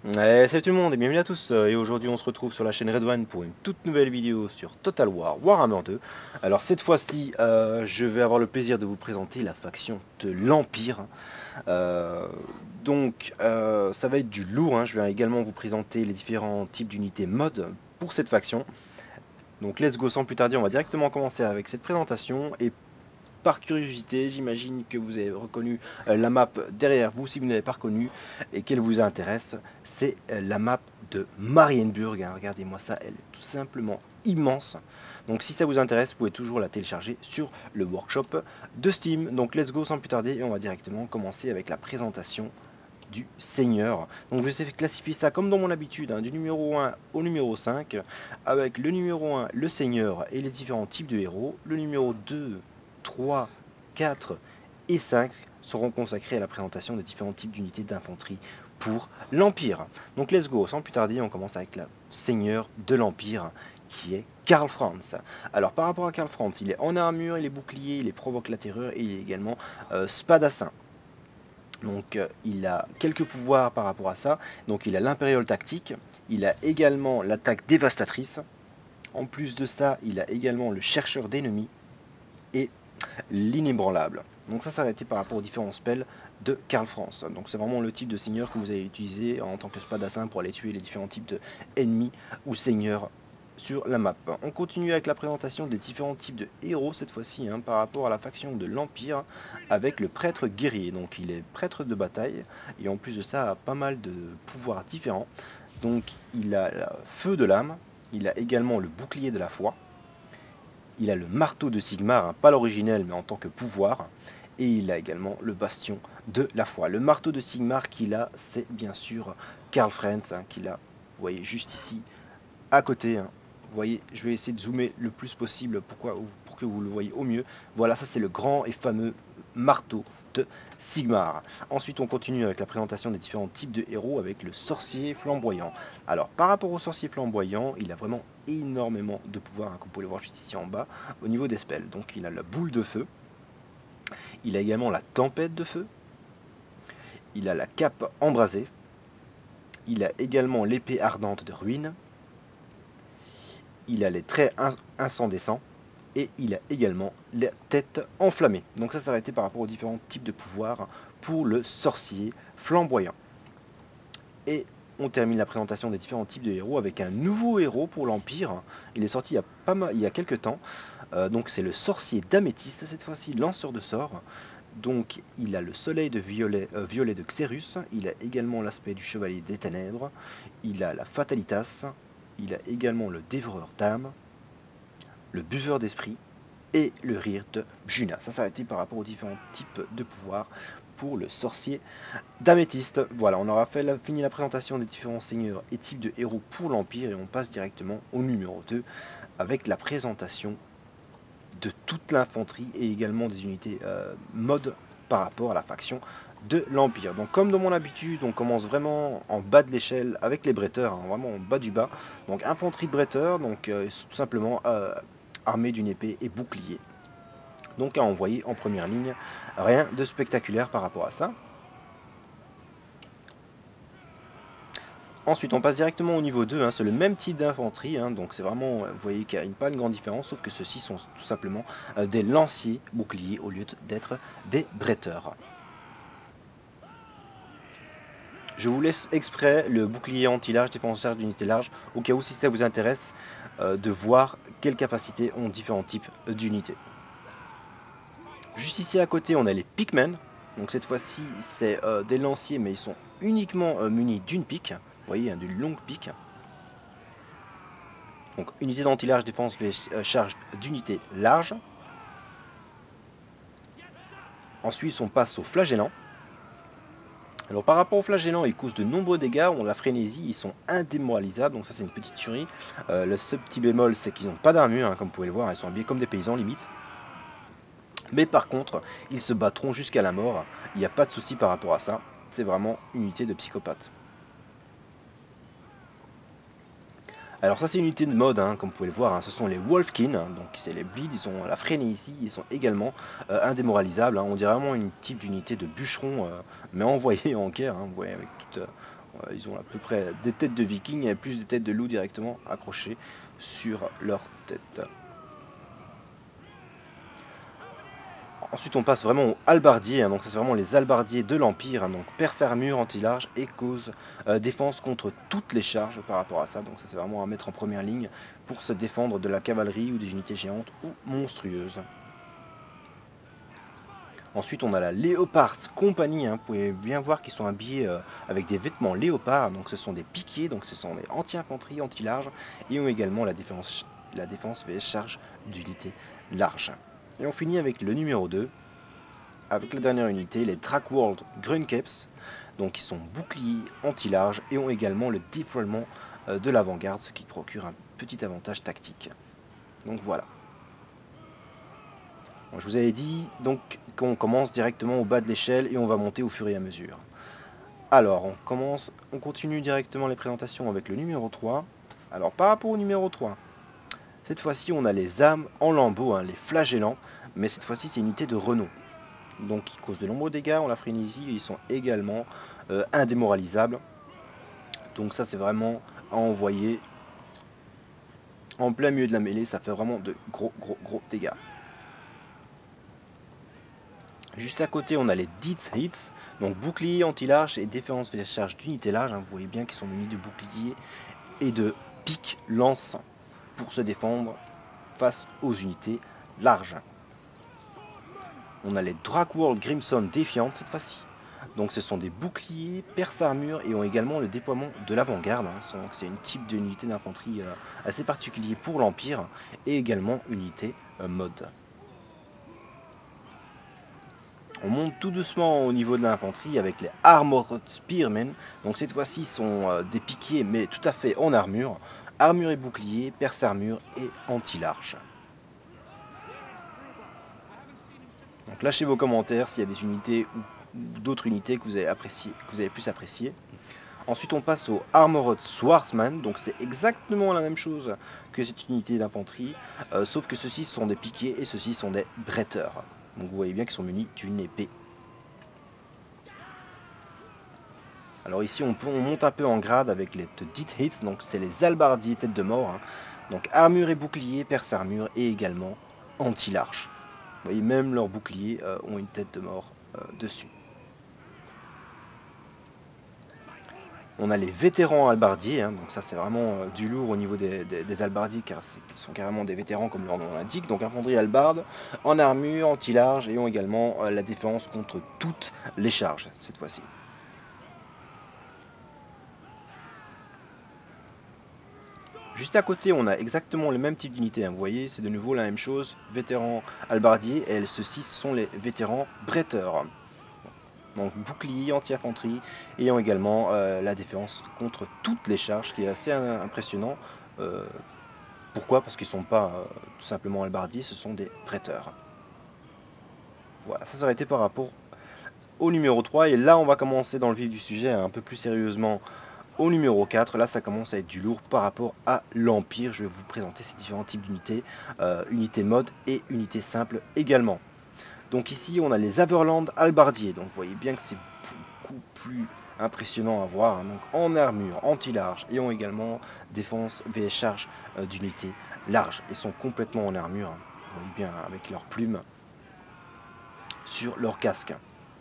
Salut tout le monde et bienvenue à tous, et aujourd'hui on se retrouve sur la chaîne Red One pour une toute nouvelle vidéo sur Total War Warhammer 2. Alors cette fois-ci je vais avoir le plaisir de vous présenter la faction de l'Empire. Ça va être du lourd, hein. Je vais également vous présenter les différents types d'unités mode pour cette faction. Donc let's go, sans plus tarder, on va directement commencer avec cette présentation. Et par curiosité, j'imagine que vous avez reconnu la map derrière vous. Si vous n'avez pas reconnu et qu'elle vous intéresse, c'est la map de Marienburg, hein. Regardez-moi ça, elle est tout simplement immense. Donc si ça vous intéresse, vous pouvez toujours la télécharger sur le workshop de Steam. Donc let's go, sans plus tarder, et on va directement commencer avec la présentation du Seigneur. Donc je vais classifier ça comme dans mon habitude, hein, du numéro 1 au numéro 5, avec le numéro 1, le Seigneur et les différents types de héros. Le numéro 2, 3, 4 et 5 seront consacrés à la présentation des différents types d'unités d'infanterie pour l'Empire. Donc let's go, sans plus tarder, on commence avec le Seigneur de l'Empire, qui est Karl Franz. Alors par rapport à Karl Franz, il est en armure, il est bouclier, il est provoque la terreur et il est également spadassin. Donc il a quelques pouvoirs par rapport à ça. Donc il a l'impérial tactique, il a également l'attaque dévastatrice. En plus de ça, il a également le chercheur d'ennemis et l'inébranlable. Donc ça été par rapport aux différents spells de Karl Franz. Donc c'est vraiment le type de seigneur que vous allez utiliser en tant que spadassin pour aller tuer les différents types d'ennemis ou seigneurs sur la map. On continue avec la présentation des différents types de héros cette fois-ci, hein, par rapport à la faction de l'Empire, avec le prêtre guerrier. Donc il est prêtre de bataille et en plus de ça a pas mal de pouvoirs différents. Donc il a le feu de l'âme, il a également le bouclier de la foi, il a le marteau de Sigmar, hein, pas l'originel mais en tant que pouvoir, et il a également le bastion de la foi. Le marteau de Sigmar qu'il a, c'est bien sûr Karl Franz, hein, qu'il a, vous voyez juste ici, à côté, hein. Vous voyez, je vais essayer de zoomer le plus possible pour que vous le voyez au mieux. Voilà, ça c'est le grand et fameux marteau de Sigmar. Ensuite, on continue avec la présentation des différents types de héros avec le sorcier flamboyant. Alors, par rapport au sorcier flamboyant, il a vraiment énormément de pouvoirs, hein, comme vous pouvez le voir juste ici en bas, au niveau des spells. Donc, il a la boule de feu, il a également la tempête de feu, il a la cape embrasée, il a également l'épée ardente de ruine, il a les traits incandescents et il a également la tête enflammée. Donc ça été par rapport aux différents types de pouvoirs pour le sorcier flamboyant. Et on termine la présentation des différents types de héros avec un nouveau héros pour l'Empire. Il est sorti il y a quelques temps. Donc c'est le sorcier d'améthyste, cette fois-ci lanceur de sorts. Donc il a le soleil de violet de Xerus, il a également l'aspect du chevalier des ténèbres, il a la fatalitas, il a également le dévoreur d'âme, le buveur d'esprit et le rire de Bjuna. Ça été par rapport aux différents types de pouvoirs pour le sorcier d'améthyste. Voilà, on aura fini la présentation des différents seigneurs et types de héros pour l'Empire et on passe directement au numéro 2 avec la présentation de toute l'infanterie et également des unités mode par rapport à la faction de l'Empire. Donc comme de mon habitude, on commence vraiment en bas de l'échelle avec les bretteurs, hein, vraiment en bas du bas. Donc infanterie de bretteurs, donc tout simplement armée d'une épée et bouclier. Donc à envoyer en première ligne, rien de spectaculaire par rapport à ça. Ensuite, on passe directement au niveau 2, hein, c'est le même type d'infanterie, hein, donc c'est vraiment, vous voyez qu'il n'y a pas une grande différence, sauf que ceux-ci sont tout simplement des lanciers boucliers au lieu d'être des bretteurs. Je vous laisse exprès le bouclier anti-large, défenseur d'unité large, au cas où si ça vous intéresse de voir quelles capacités ont différents types d'unités. Juste ici à côté, on a les pickmen, donc cette fois-ci c'est des lanciers, mais ils sont uniquement munis d'une pique. Vous voyez, hein, d'une longue pique. Donc unité d'anti-large défense les charges d'unité large. Ensuite on passe au flagellant. Alors par rapport au flagellant, ils causent de nombreux dégâts, on la frénésie, ils sont indémoralisables, donc ça c'est une petite tuerie. Le seul petit bémol c'est qu'ils n'ont pas d'armure, hein, comme vous pouvez le voir, ils sont habillés comme des paysans limite. Mais par contre, ils se battront jusqu'à la mort, il n'y a pas de souci par rapport à ça, c'est vraiment une unité de psychopathe. Alors ça c'est une unité de mode, hein, comme vous pouvez le voir, hein, ce sont les Wolfkin, hein, donc c'est les bleeds, ils ont la frénésie, ils sont également indémoralisables, hein, on dirait vraiment une type d'unité de bûcheron, mais envoyée en guerre, hein, vous voyez, avec toute, Ils ont à peu près des têtes de vikings et plus des têtes de loups directement accrochées sur leur tête. Ensuite on passe vraiment aux halbardiers, hein, donc ça c'est vraiment les halbardiers de l'Empire, hein, donc perce armure, anti-large et cause défense contre toutes les charges par rapport à ça, donc ça c'est vraiment à mettre en première ligne pour se défendre de la cavalerie ou des unités géantes ou monstrueuses. Ensuite on a la Léopard Company, hein, vous pouvez bien voir qu'ils sont habillés avec des vêtements léopard, donc ce sont des piquiers, donc ce sont des anti-infanterie, anti-large, et ont également la défense vs charge d'unités larges. Et on finit avec le numéro 2, avec la dernière unité, les Drakworld Grunkeps, donc ils sont boucliers anti-large et ont également le déploiement de l'avant-garde, ce qui procure un petit avantage tactique. Donc voilà. Bon, je vous avais dit donc qu'on commence directement au bas de l'échelle et on va monter au fur et à mesure. Alors on continue directement les présentations avec le numéro 3. Alors par rapport au numéro 3, cette fois-ci on a les âmes en lambeaux, hein, les flagellants, mais cette fois-ci c'est une unité de renom. Donc ils causent de nombreux dégâts en la frénésie et ils sont également indémoralisables. Donc ça c'est vraiment à envoyer en plein milieu de la mêlée, ça fait vraiment de gros dégâts. Juste à côté on a les Death Hits, donc bouclier anti-large et défense vs charge d'unité large, hein, vous voyez bien qu'ils sont munis de boucliers et de piques lance pour se défendre face aux unités larges. On a les Drakworld Crimson Defiant cette fois-ci. Donc ce sont des boucliers, perce armure et ont également le déploiement de l'avant-garde. Hein. C'est une type d'unité d'infanterie assez particulier pour l'Empire et également unité mode. On monte tout doucement au niveau de l'infanterie avec les Armored Spearmen. Donc cette fois-ci sont des piquiers mais tout à fait en armure. Armure et bouclier, perce armure et anti-large. Donc lâchez vos commentaires s'il y a des unités ou d'autres unités que vous avez plus appréciées. Ensuite on passe au Armored Swordsman, donc c'est exactement la même chose que cette unité d'infanterie, sauf que ceux-ci sont des piquiers et ceux-ci sont des bretteurs. Donc vous voyez bien qu'ils sont munis d'une épée. Alors ici on monte un peu en grade avec les Death Hits, donc c'est les halbardiers tête de mort. Hein. Donc armure et bouclier, perce armure et également anti-large. Vous voyez, même leurs boucliers ont une tête de mort dessus. On a les vétérans halbardiers, hein, donc ça c'est vraiment du lourd au niveau des halbardiers, car ils sont carrément des vétérans comme leur nom l'indique. Donc infanterie halbarde, en armure, anti-large, et ont également la défense contre toutes les charges, cette fois-ci. Juste à côté, on a exactement le même type d'unité, hein. Vous voyez, c'est de nouveau la même chose, vétérans halbardiers, et ceux-ci sont les vétérans bretteurs. Donc bouclier, anti-infanterie, ayant également la défense contre toutes les charges, ce qui est assez impressionnant. Pourquoi? Parce qu'ils ne sont pas tout simplement halbardiers, ce sont des bretteurs. Voilà, ça aurait été par rapport au numéro 3, et là on va commencer dans le vif du sujet, un peu plus sérieusement. Au numéro 4, là ça commence à être du lourd par rapport à l'Empire. Je vais vous présenter ces différents types d'unités, unités mode et unités simples également. Donc ici on a les Averland halbardiers, donc vous voyez bien que c'est beaucoup plus impressionnant à voir, hein. Donc en armure, anti-large, et ont également défense vs charge d'unités larges, et sont complètement en armure, hein. Vous voyez bien avec leurs plumes sur leur casque.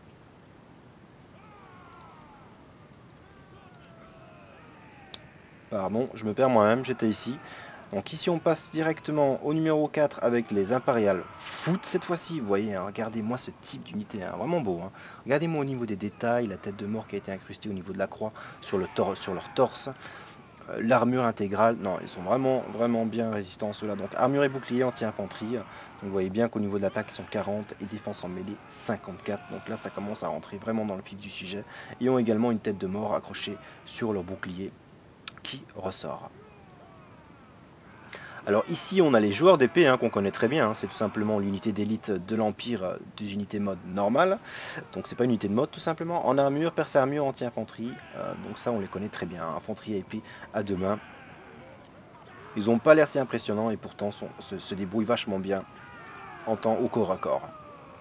Pardon, je me perds moi-même, j'étais ici. Donc ici on passe directement au numéro 4 avec les Imperial Foot cette fois-ci. Vous voyez, hein, regardez-moi ce type d'unité, hein, vraiment beau. Hein. Regardez-moi au niveau des détails, la tête de mort qui a été incrustée au niveau de la croix sur leur torse. L'armure intégrale, non, ils sont vraiment bien résistants ceux-là. Donc armure et bouclier anti-infanterie. Donc vous voyez bien qu'au niveau de l'attaque ils sont 40 et défense en mêlée 54. Donc là ça commence à rentrer vraiment dans le vif du sujet. Ils ont également une tête de mort accrochée sur leur bouclier qui ressort. Alors ici on a les joueurs d'épée, hein, qu'on connaît très bien, hein, c'est tout simplement l'unité d'élite de l'Empire des unités mode normales. Donc c'est pas une unité de mode tout simplement. En armure, perce armure, anti-infanterie, donc ça on les connaît très bien, hein, infanterie à épée à deux mains. Ils n'ont pas l'air si impressionnants et pourtant se débrouillent vachement bien en temps au corps à corps.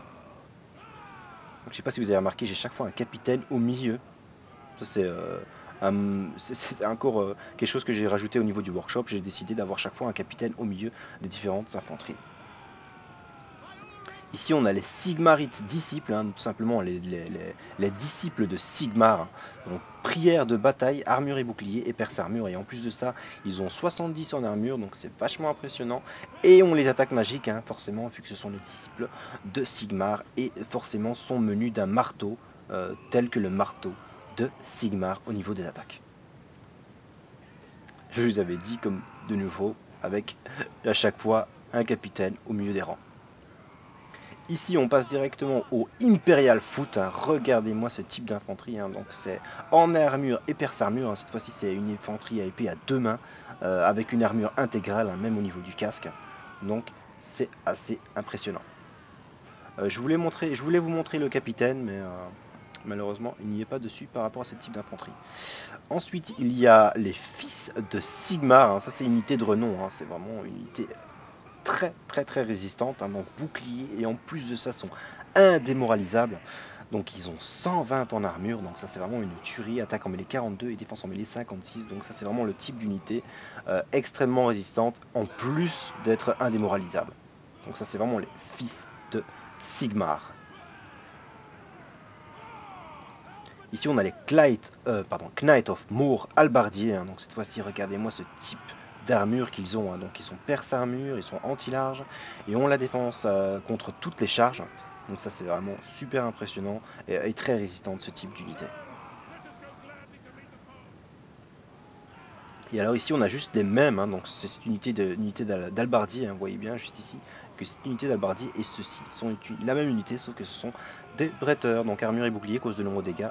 Donc, je sais pas si vous avez remarqué, j'ai chaque fois un capitaine au milieu. Ça c'est C'est encore quelque chose que j'ai rajouté au niveau du workshop. J'ai décidé d'avoir chaque fois un capitaine au milieu des différentes infanteries. Ici on a les Sigmarites disciples, hein, tout simplement les disciples de Sigmar. Hein. Donc prière de bataille, armure et bouclier et perce armure. Et en plus de ça, ils ont 70 en armure, donc c'est vachement impressionnant. Et on les attaques magiques, hein, forcément, vu que ce sont les disciples de Sigmar. Et forcément sont menus d'un marteau, tel que le marteau de Sigmar au niveau des attaques. Je vous avais dit, comme de nouveau, avec à chaque fois un capitaine au milieu des rangs. Ici, on passe directement au Imperial Foot. Hein. Regardez-moi ce type d'infanterie. Hein. Donc, c'est en armure et perce armure. Hein. Cette fois-ci, c'est une infanterie à épée à deux mains, avec une armure intégrale, hein, même au niveau du casque. Donc, c'est assez impressionnant. Je voulais vous montrer le capitaine, mais malheureusement, il n'y est pas dessus par rapport à ce type d'infanterie. Ensuite, il y a les fils de Sigmar. Hein. Ça, c'est une unité de renom. Hein. C'est vraiment une unité très résistante, hein, donc bouclier, et en plus de ça sont indémoralisables. Donc ils ont 120 en armure, donc ça c'est vraiment une tuerie, attaque en mêlée 42 et défense en mêlée 56, donc ça c'est vraiment le type d'unité extrêmement résistante, en plus d'être indémoralisable. Donc ça c'est vraiment les fils de Sigmar. Ici on a les Knight of Moor Halbardier, hein, donc cette fois-ci regardez-moi ce type d'armure qu'ils ont, hein. Donc ils sont perce armure, ils sont anti-large et ont la défense contre toutes les charges. Donc ça c'est vraiment super impressionnant et très résistant de ce type d'unité. Et alors ici on a juste les mêmes, hein, donc c'est cette unité d'Halbardier, hein, vous voyez bien juste ici que cette unité d'Halbardier et ceux-ci sont la même unité, sauf que ce sont des bretteurs, donc armure et bouclier, cause de nombreux dégâts.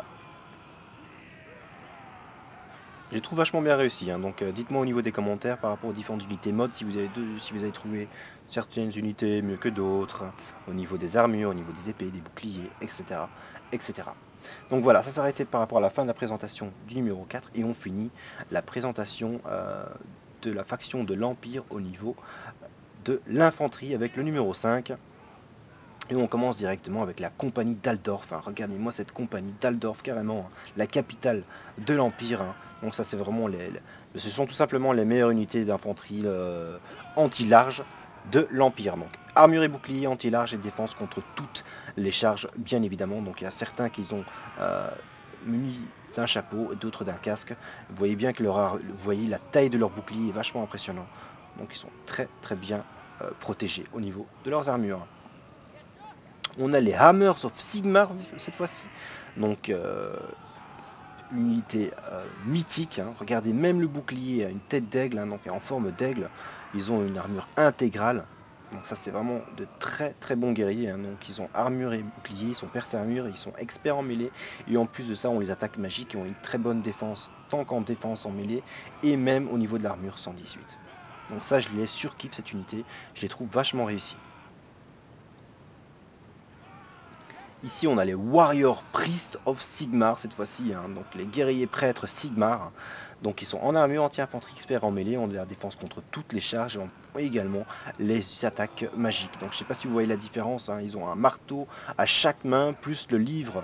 Je les trouve vachement bien réussi, hein. Donc dites-moi au niveau des commentaires par rapport aux différentes unités mode si vous avez trouvé certaines unités mieux que d'autres, au niveau des armures, au niveau des épées, des boucliers, etc. etc. Donc voilà, ça s'arrêtait par rapport à la fin de la présentation du numéro 4 et on finit la présentation de la faction de l'Empire au niveau de l'infanterie avec le numéro 5. Et on commence directement avec la compagnie d'Aldorf. Hein. Regardez-moi cette compagnie d'Aldorf, carrément, hein, la capitale de l'Empire. Hein. Donc ça c'est vraiment ce sont tout simplement les meilleures unités d'infanterie anti-large de l'Empire. Donc armure et bouclier, anti-large et défense contre toutes les charges, bien évidemment. Donc il y a certains qui sont munis d'un chapeau, d'autres d'un casque. Vous voyez bien que vous voyez la taille de leur bouclier est vachement impressionnant. Donc ils sont très bien protégés au niveau de leurs armures. On a les Hammers of Sigmar cette fois-ci. Donc unité mythique. Hein. Regardez, même le bouclier a une tête d'aigle, hein, donc en forme d'aigle. Ils ont une armure intégrale. Donc ça c'est vraiment de très bons guerriers. Hein. Donc ils ont armure et bouclier, ils sont perce armure, ils sont experts en mêlée. Et en plus de ça, on les attaques magiques et ont une très bonne défense, tant qu'en défense en mêlée, et même au niveau de l'armure 118. Donc ça je les surkiffe cette unité, je les trouve vachement réussis. Ici on a les Warrior Priest of Sigmar cette fois-ci, hein, donc les guerriers prêtres Sigmar. Donc ils sont en armure, anti-infanterie, experts en mêlée, ont de la défense contre toutes les charges, et également les attaques magiques. Donc je sais pas si vous voyez la différence, hein, ils ont un marteau à chaque main, plus le livre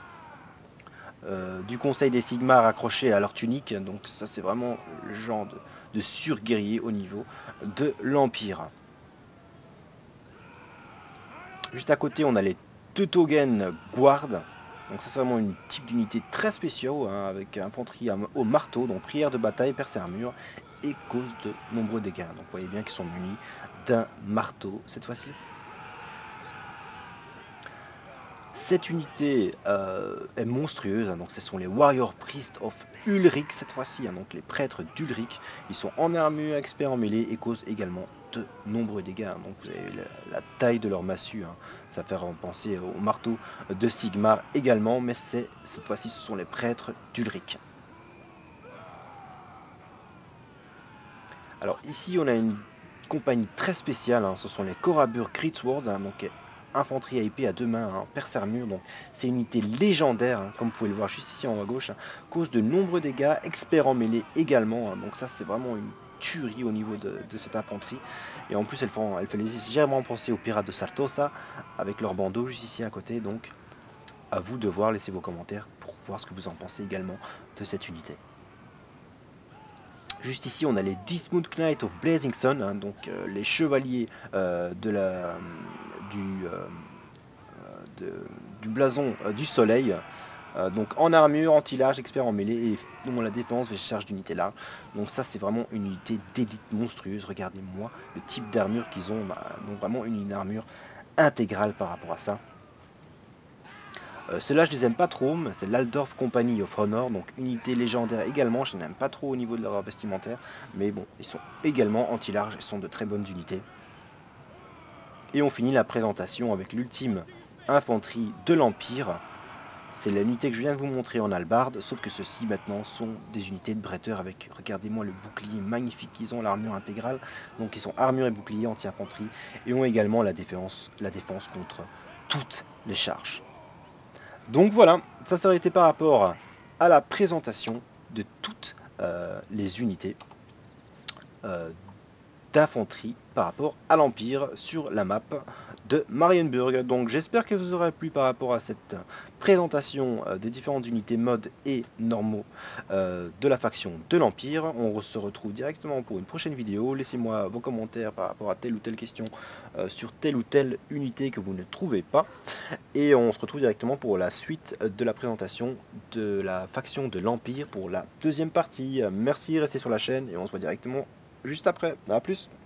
du conseil des Sigmar accroché à leur tunique. Donc ça c'est vraiment le genre de sur-guerrier au niveau de l'Empire. Juste à côté on a les Teutogen Guard, donc ça c'est vraiment une type d'unité très spéciale, hein, avec infanterie au marteau, donc prière de bataille, perce armure et cause de nombreux dégâts. Donc vous voyez bien qu'ils sont munis d'un marteau cette fois-ci. Cette unité est monstrueuse, hein, donc ce sont les Warrior Priest of Ulrich cette fois-ci, hein, donc les prêtres d'Ulrich. Ils sont en armure, experts en mêlée et causent également de nombreux dégâts. Hein. Donc vous avez la taille de leur massue, hein. Ça fait penser au marteau de Sigmar également, mais cette fois-ci ce sont les prêtres d'Ulrich. Alors ici on a une compagnie très spéciale, hein, ce sont les Korabur Kriegsward, hein, donc infanterie à épée à deux mains, hein, perce armure, donc c'est une unité légendaire, hein, comme vous pouvez le voir juste ici en haut à gauche, hein, cause de nombreux dégâts, expert en mêlée également, hein, donc ça c'est vraiment une tuerie au niveau de cette infanterie, et en plus elle fait légèrement penser aux pirates de Sartosa, avec leur bandeau juste ici à côté, donc à vous de voir, laissez vos commentaires pour voir ce que vous en pensez également de cette unité. Juste ici, on a les Dismount Knight of Blazing Sun, hein, donc les chevaliers du, du blason du soleil. Donc en armure, anti-large, expert en mêlée et dont la défense charge d'unité large. Donc ça c'est vraiment une unité d'élite monstrueuse. Regardez-moi le type d'armure qu'ils ont. Donc vraiment une armure intégrale par rapport à ça. Ceux-là je les aime pas trop, mais c'est l'Aldorf Company of Honor, donc unité légendaire également, je n'aime pas trop au niveau de leur vestimentaire, mais bon, ils sont également anti-large et sont de très bonnes unités. Et on finit la présentation avec l'ultime infanterie de l'Empire. C'est l'unité que je viens de vous montrer en albarde, sauf que ceux-ci maintenant sont des unités de bretteurs avec, regardez-moi le bouclier magnifique qu'ils ont, l'armure intégrale. Donc ils sont armure et bouclier anti-infanterie et ont également la défense contre toutes les charges. Donc voilà, ça aurait été par rapport à la présentation de toutes les unités d'infanterie par rapport à l'Empire sur la map de Marienburg. Donc j'espère que vous aurez plu par rapport à cette présentation des différentes unités mode et normaux de la faction de l'Empire. On se retrouve directement pour une prochaine vidéo. Laissez-moi vos commentaires par rapport à telle ou telle question sur telle ou telle unité que vous ne trouvez pas. Et on se retrouve directement pour la suite de la présentation de la faction de l'Empire pour la deuxième partie. Merci, restez sur la chaîne et on se voit directement juste après. A plus.